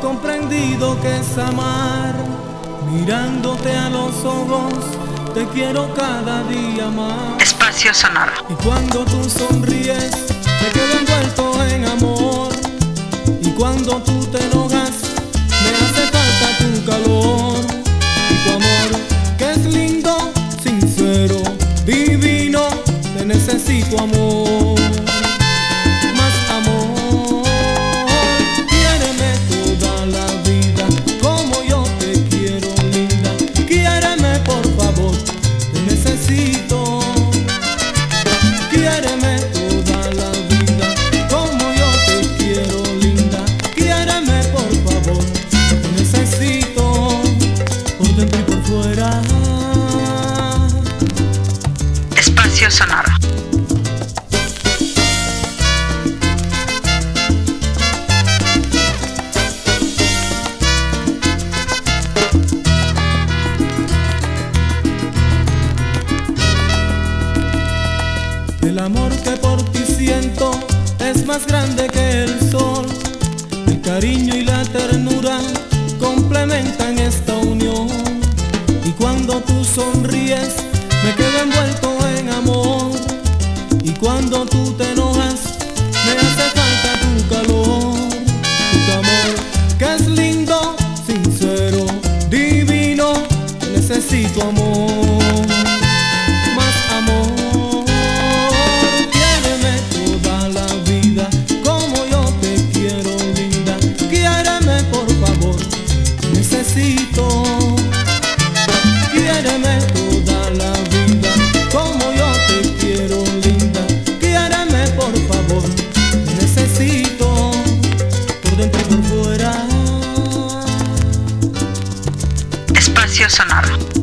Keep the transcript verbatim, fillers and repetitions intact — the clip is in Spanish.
comprendido que es amar. Mirándote a los ojos, te quiero cada día más. Espacio Sonoro. Y cuando tú sonríes, me quedo envuelto en amor. Y cuando tú te enojas, me hace falta tu calor. Y tu amor, que es lindo, sincero, divino, te necesito, amor. Más amor, quiéreme toda la vida como yo te quiero, linda. Quiéreme por favor, te necesito. Quiéreme toda la vida como yo te quiero, linda. Quiéreme por favor, te necesito, por dentro y por fuera. Espacio Sonoro. El amor que por ti siento es más grande que el sol. El cariño y la ternura complementan esta unión. Y cuando tú sonríes, me quedo envuelto en amor. Y cuando tú te enojas, me hace falta tu calor. Tu amor, que es lindo, sincero, divino, necesito, amor. Más amor, quiéreme toda la vida como yo te quiero, linda. Quiéreme por favor, te necesito. Quiéreme toda la vida como yo te quiero, linda. Quiéreme por favor, te necesito, por dentro y por fuera. Espacio Sonoro.